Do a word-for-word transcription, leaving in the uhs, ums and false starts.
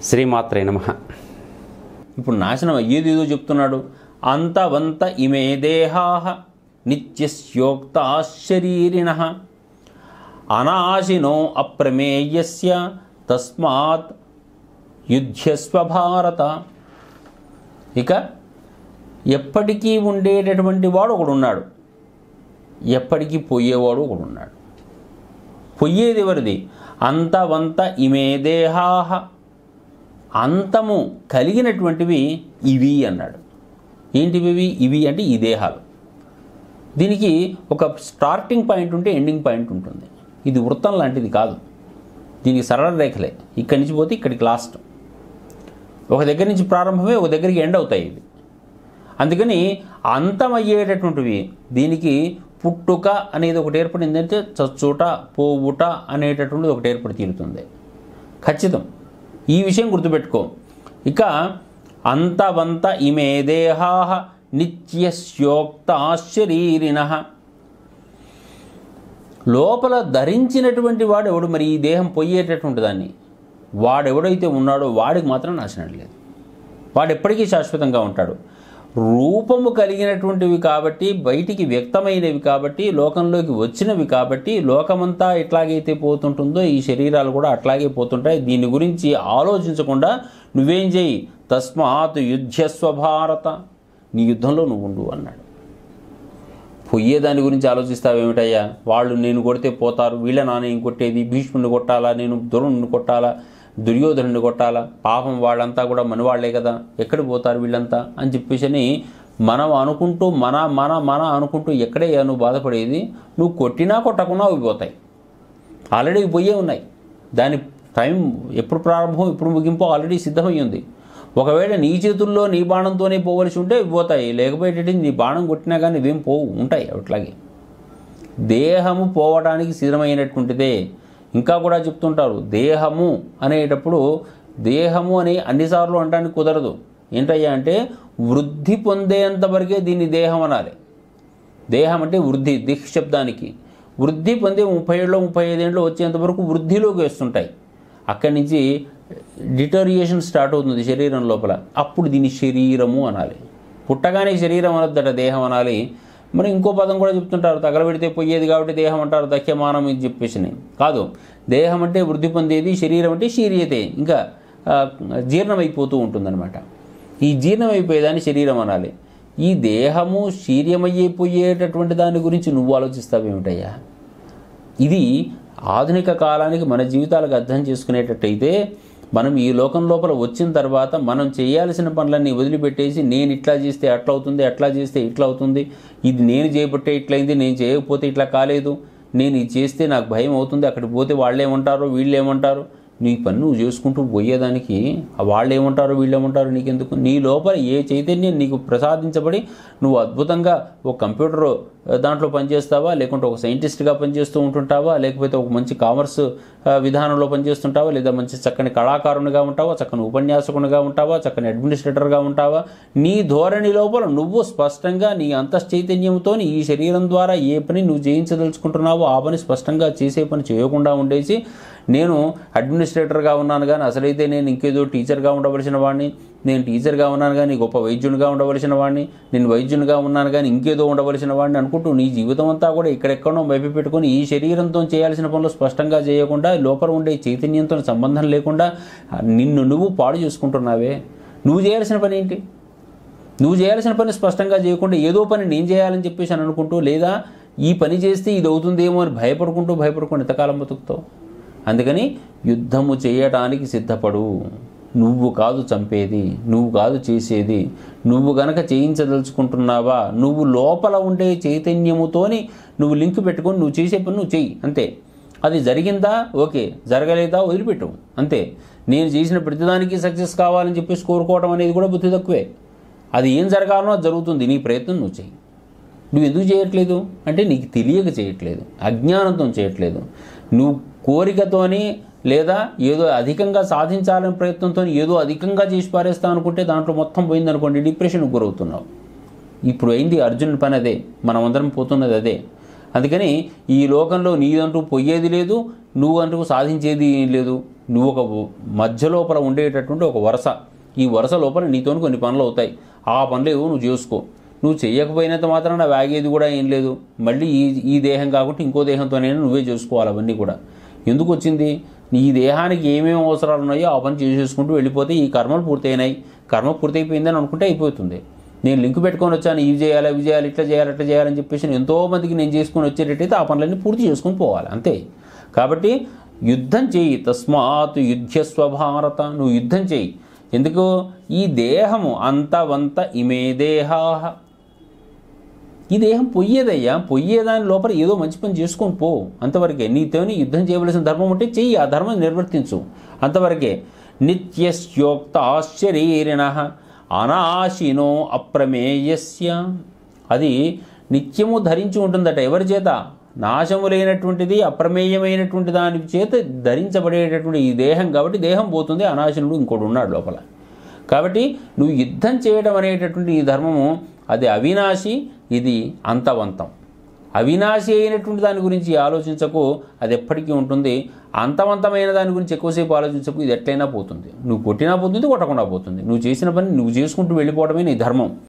శ్రీమాత్రే నమః. ఇప్పుడు నాశనం అయ్యేది ఏదో చెప్తున్నాడు. అంతవంత ఇమే దేహాః నిత్యస్యోక్తా శరీరిణః అనాశినో అప్రమేయస్య తస్మాత్ యుధ్యస్వ భారత. ఇక ఎప్పటికీ ఉండేటటువంటి వాడు ఒకడున్నాడు, ఎప్పటికీ పోయేవాడు ఒకడున్నాడు. పొయ్యేది ఎవరిది? అంతవంత ఇమే దేహాః, అంతము కలిగినటువంటివి ఇవి అన్నాడు. ఏంటివి ఇవి అంటే ఈ దేహాలు. దీనికి ఒక స్టార్టింగ్ పాయింట్ ఉంటే ఎండింగ్ పాయింట్ ఉంటుంది. ఇది వృత్తం లాంటిది కాదు, దీనికి సరళ రేఖలే. ఇక్కడి నుంచి పోతే ఇక్కడికి లాస్ట్. ఒక దగ్గర నుంచి ప్రారంభమే ఒక దగ్గరికి ఎండ్ అవుతాయి ఇవి. అందుకని అంతమయ్యేటటువంటివి. దీనికి పుట్టుక అనేది ఒకటి ఏర్పడింది అంటే చచ్చుట పోవుట అనేటటువంటిది ఒకటి ఏర్పడి తీరుతుంది ఖచ్చితం. ఈ విషయం గుర్తుపెట్టుకో. ఇక అంతవంత ఇమే దేహాః నిత్యస్యోక్తా శరీరిణః, లోపల ధరించినటువంటి వాడు ఎవడు? మరి ఈ దేహం పోయేటటువంటి దాన్ని వాడెవడైతే ఉన్నాడో వాడికి మాత్రం నాశనం లేదు. వాడు ఎప్పటికీ శాశ్వతంగా ఉంటాడు. రూపము కలిగినటువంటివి కాబట్టి, బయటికి వ్యక్తమైనవి కాబట్టి, లోకంలోకి వచ్చినవి కాబట్టి, లోకమంతా ఎట్లాగైతే పోతుంటుందో ఈ శరీరాలు కూడా అట్లాగే పోతుంటాయి. దీని గురించి ఆలోచించకుండా నువ్వేం చేయి? తస్మాత్ యుధ్యస్వ భారత, నీ యుద్ధంలో నువ్వు ఉండు అన్నాడు. పొయ్యేదాని గురించి ఆలోచిస్తావేమిటయ్యా? వాళ్ళు నేను కొడితే పోతారు, వీళ్ళ నాన్న ఏం కొట్టేది, భీష్ముడిని కొట్టాలా, నేను ద్రోణుడిని కొట్టాలా, దుర్యోధనుడిని కొట్టాలా, పాపం వాళ్ళంతా కూడా మనవాళ్లే కదా, ఎక్కడికి పోతారు వీళ్ళంతా అని చెప్పేసి మనం అనుకుంటూ మన మన మన అనుకుంటూ ఎక్కడే నువ్వు బాధపడేది? నువ్వు కొట్టినా కొట్టకున్నా అవి పోతాయి. ఆల్రెడీ పోయే ఉన్నాయి. దాని టైం ఎప్పుడు ప్రారంభం ఎప్పుడు ముగింపో ఆల్రెడీ సిద్ధమై ఉంది. ఒకవేళ నీ చేతుల్లో నీ బాణంతోనే పోవలసి ఉంటే పోతాయి, లేకపోతే నీ బాణం కొట్టినా కానీ ఇవేం పోవు, ఉంటాయి అట్లాగే. దేహము పోవడానికి సిద్ధమైనటువంటిదే. ఇంకా కూడా చెప్తుంటారు, దేహము అనేటప్పుడు దేహము అని అన్నిసార్లు అనడానికి కుదరదు. ఏంటయ్యా అంటే వృద్ధి పొందేంతవరకే దీన్ని దేహం అనాలి. దేహం అంటే వృద్ధి, దిహ్ శబ్దానికి వృద్ధి పొందే ముప్పై ఏళ్ళు ముప్పై ఐదేళ్ళు వచ్చేంతవరకు వృద్ధిలోకి వేస్తుంటాయి. అక్కడి నుంచి డిటోరియేషన్ స్టార్ట్ అవుతుంది శరీరం లోపల. అప్పుడు దీన్ని శరీరము అనాలి. పుట్టగానే శరీరం అనొద్దట, దేహం అనాలి. మరి ఇంకో పదం కూడా చెప్తుంటారు, తగలబెడితే పోయేది కాబట్టి దేహం అంటారు, దఖ్యమానం ఇది చెప్పేసి. కాదు, దేహం అంటే వృద్ధి పొందేది, శరీరం అంటే శీర్యతే, ఇంకా జీర్ణమైపోతూ ఉంటుందన్నమాట. ఈ జీర్ణమైపోయేదాన్ని శరీరం అనాలి. ఈ దేహము శీర్యమయ్యిపోయేటటువంటి దాని గురించి నువ్వు ఆలోచిస్తావేమిటయ్యా? ఇది ఆధునిక కాలానికి మన జీవితాలకు అర్థం చేసుకునేటట్టయితే, మనం ఈ లోకం లోపల వచ్చిన తర్వాత మనం చేయాల్సిన పనులన్నీ వదిలిపెట్టేసి నేను ఇట్లా చేస్తే అట్లా అవుతుంది, అట్లా చేస్తే ఇట్లా అవుతుంది, ఇది నేను చేయబట్టే ఇట్లయింది, నేను చేయకపోతే ఇట్లా కాలేదు, నేను ఇది చేస్తే నాకు భయం అవుతుంది, అక్కడికి పోతే వాళ్ళు ఏమంటారో వీళ్ళు ఏమంటారు, నీ పని నువ్వు చేసుకుంటూ పోయేదానికి వాళ్ళు ఏమంటారో వీళ్ళు ఏమంటారో నీకెందుకు? నీ లోపల ఏ చైతన్యం నీకు ప్రసాదించబడి నువ్వు అద్భుతంగా ఒక కంప్యూటర్ దాంట్లో పనిచేస్తావా, లేకుంటే ఒక సైంటిస్ట్గా పనిచేస్తూ ఉంటుంటావా, లేకపోతే ఒక మంచి కామర్స్ విధానంలో పనిచేస్తుంటావా, లేదా మంచి చక్కని కళాకారునిగా ఉంటావా, చక్కని ఉపన్యాసకునిగా ఉంటావా, చక్కని అడ్మినిస్ట్రేటర్గా ఉంటావా? నీ ధోరణి లోపల నువ్వు స్పష్టంగా నీ అంతశ్చైతన్యంతో ఈ శరీరం ద్వారా ఏ పని నువ్వు చేయించదలుచుకుంటున్నావో ఆ పని స్పష్టంగా చేసే పని చేయకుండా ఉండేసి, నేను అడ్మినిస్ట్రేటర్గా ఉన్నాను కానీ అసలైతే నేను ఇంకేదో టీచర్గా ఉండవలసిన వాడిని, నేను టీచర్గా ఉన్నాను కానీ గొప్ప వైద్యునిగా ఉండవలసిన వాడిని, నేను వైద్యునిగా ఉన్నాను కానీ ఇంకేదో ఉండవలసిన వాడిని అనుకుంటూ నీ జీవితం అంతా కూడా ఇక్కడెక్కడో వైపు పెట్టుకొని ఈ శరీరంతో చేయాల్సిన పనులు స్పష్టంగా చేయకుండా, లోపల ఉండే చైతన్యంతో సంబంధం లేకుండా నిన్ను నువ్వు పాడు చేసుకుంటున్నావే. నువ్వు చేయాల్సిన పని ఏంటి? నువ్వు చేయాల్సిన పని స్పష్టంగా చేయకుండా ఏదో పని నేను చేయాలని చెప్పేసి అని అనుకుంటూ, లేదా ఈ పని చేస్తే ఇది అవుతుందేమో అని భయపడుకుంటూ భయపడుకుంటూ ఎంతకాలం బతుకుతావు? అందుకని యుద్ధము చేయటానికి సిద్ధపడు. నువ్వు కాదు చంపేది, నువ్వు కాదు చేసేది. నువ్వు గనక చేయించదలుచుకుంటున్నావా, నువ్వు లోపల ఉండే చైతన్యముతోని నువ్వు లింక్ పెట్టుకొని నువ్వు చేసే పని నువ్వు చెయ్యి అంతే. అది జరిగిందా ఓకే, జరగలేదా వదిలిపెట్టు అంతే. నేను చేసిన ప్రతిదానికి సక్సెస్ కావాలని చెప్పేసి కోరుకోవడం అనేది కూడా బుద్ధి తక్కువే. అది ఏం జరగాలనో అది జరుగుతుంది, నీ ప్రయత్నం నువ్వు చెయ్యి. నువ్వు ఎందుకు చేయట్లేదు అంటే నీకు తెలియక చేయట్లేదు, అజ్ఞానంతో చేయట్లేదు. నువ్వు కోరికతోని లేదా ఏదో అధికంగా సాధించాలని ప్రయత్నంతో ఏదో అధికంగా చేసి పారేస్తా అనుకుంటే దాంట్లో మొత్తం పోయిందనుకోండి, డిప్రెషన్కి గురవుతున్నావు. ఇప్పుడు అయింది అర్జునుడి పని అదే, మనమందరం పోతున్నది అదే. అందుకని ఈ లోకంలో నీదంటూ పోయేది లేదు, నువ్వు అంటూ సాధించేది ఏం లేదు. నువ్వు ఒక మధ్య లోపల ఉండేటటువంటి ఒక వరుస. ఈ వరుస లోపల నీతో కొన్ని పనులు అవుతాయి. ఆ పనులు ఏవో నువ్వు చేసుకో. నువ్వు చేయకపోయినంత మాత్రాన వాగేది కూడా ఏం లేదు. మళ్ళీ ఈ ఈ దేహం కాకుండా ఇంకో దేహంతోనైనా నువ్వే చేసుకోవాలి. అవన్నీ కూడా ఎందుకు వచ్చింది? నీ దేహానికి ఏమేమి అవసరాలు ఉన్నాయో ఆ పని చేసేసుకుంటూ వెళ్ళిపోతే ఈ కర్మలు పూర్తయినాయి. కర్మ పూర్తయిపోయిందని అనుకుంటే అయిపోతుంది. నేను లింక్ పెట్టుకొని వచ్చాను, ఇవి చేయాలి అవి చేయాలి ఇట్లా చేయాలి అట్లా చేయాలని చెప్పేసి ఎంతోమందికి నేను చేసుకుని వచ్చేటట్టయితే ఆ పనులన్నీ పూర్తి చేసుకుని పోవాలి అంతే. కాబట్టి యుద్ధం చేయి. తస్మాత్ యుద్ధస్వ భారత. నువ్వు యుద్ధం చేయి. ఎందుకు? ఈ దేహము అంతవంత ఇమే దేహా. ఈ దేహం పొయ్యేదయ్యా. పొయ్యేదాని లోపల ఏదో మంచి పని చేసుకొని పో. అంతవరకే. నీతోని యుద్ధం చేయవలసిన ధర్మం ఉంటే చెయ్యి, ఆ ధర్మం నిర్వర్తించు. అంతవరకే. నిత్యస్యోక్తాశ్చరీరిణ అనాశినో అప్రమేయస్య. అది నిత్యము ధరించి ఉంటుందట. ఎవరి చేత? నాశము లేనటువంటిది అప్రమేయమైనటువంటి దాని చేత ధరించబడేటటువంటి ఈ దేహం. కాబట్టి దేహం పోతుంది, అనాశనుడు ఇంకోటి ఉన్నాడు లోపల. కాబట్టి నువ్వు యుద్ధం చేయడం అనేటటువంటి ఈ ధర్మము అది అవినాశి, ఇది అంతవంతం. అవినాశి అయినటువంటి దాని గురించి ఆలోచించకు, అది ఎప్పటికీ ఉంటుంది. అంతవంతమైన దాని గురించి ఎక్కువసేపు ఆలోచించకు, ఇది ఎట్లయినా పోతుంది. నువ్వు కొట్టినా పోతుంది, కొట్టకుండా పోతుంది. నువ్వు చేసిన పని నువ్వు చేసుకుంటూ వెళ్ళిపోవడమే నీ ధర్మం.